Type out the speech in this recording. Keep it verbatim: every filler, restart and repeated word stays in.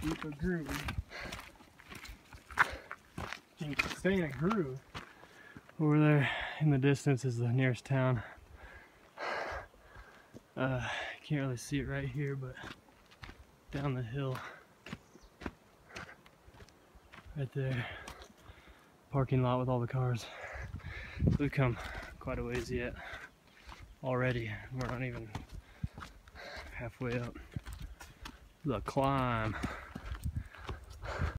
keep a groove. You can stay in a groove. Over there in the distance is the nearest town. Uh, can't really see it right here, but down the hill, right there, parking lot with all the cars. So we've come quite a ways yet already. We're not even halfway up the climb.